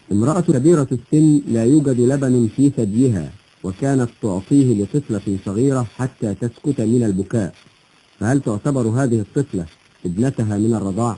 امرأة كبيرة السن لا يوجد لبن في ثديها، وكانت تعطيه لطفلة صغيرة حتى تسكت من البكاء، فهل تعتبر هذه الطفلة ابنتها من الرضاع؟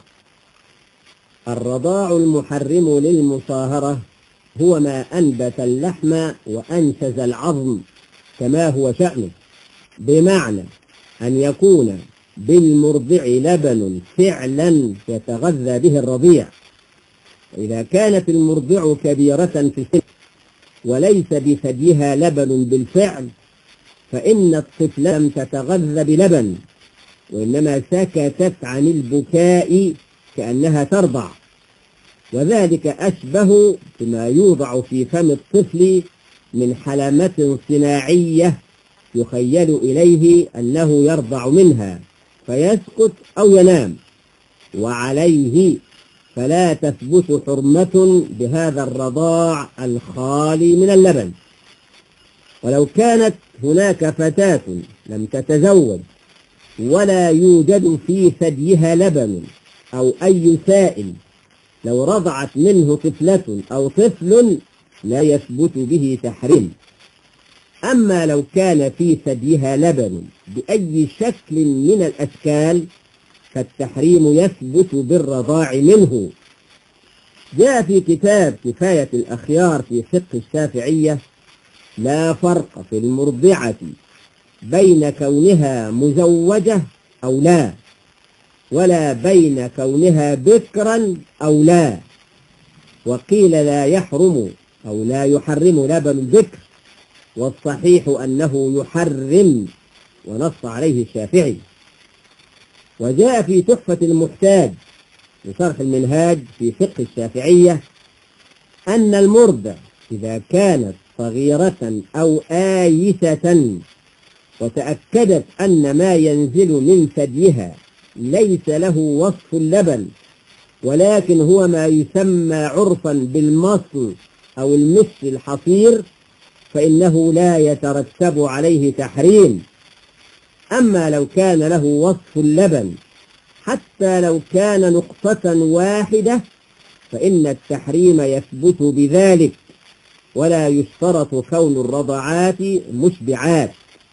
الرضاع المحرم للمصاهرة هو ما أنبت اللحم وأنشز العظم كما هو شأنه، بمعنى أن يكون بالمرضع لبن فعلا يتغذى به الرضيع. إذا كانت المرضع كبيرة في السن وليس بثديها لبن بالفعل، فإن الطفل لم تتغذى بلبن، وإنما سكتت عن البكاء كأنها ترضع، وذلك أشبه بما يوضع في فم الطفل من حلمة صناعية يخيل إليه أنه يرضع منها فيسكت أو ينام، وعليه فلا تثبت حرمة بهذا الرضاع الخالي من اللبن. ولو كانت هناك فتاة لم تتزوج ولا يوجد في ثديها لبن أو أي سائل، لو رضعت منه طفلة أو طفل لا يثبت به تحريم. أما لو كان في ثديها لبن بأي شكل من الأشكال فالتحريم يثبت بالرضاع منه. جاء في كتاب كفاية الأخيار في فقه الشافعية: لا فرق في المرضعة بين كونها مزوجة أو لا، ولا بين كونها بكرا أو لا. وقيل لا يحرم أو لا يحرم لبن البكر، والصحيح أنه يحرم، ونص عليه الشافعي. وجاء في تحفة المحتاج لشرح المنهاج في فقه الشافعية أن المرضع إذا كانت صغيرة أو آيسة وتأكدت أن ما ينزل من ثديها ليس له وصف اللبن، ولكن هو ما يسمى عرفا بالمصل أو المس الحصير، فإنه لا يترتب عليه تحريم. أما لو كان له وصف اللبن حتى لو كان نقطة واحدة فإن التحريم يثبت بذلك، ولا يشترط كون الرضعات مشبعات.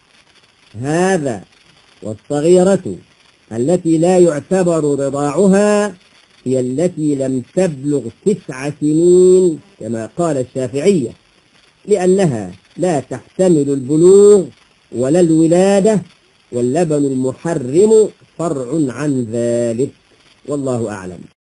هذا والصغيرة التي لا يعتبر رضاعها هي التي لم تبلغ 9 سنين كما قال الشافعية، لأنها لا تحتمل البلوغ ولا الولادة، واللبن المحرم فرع عن ذلك، والله أعلم.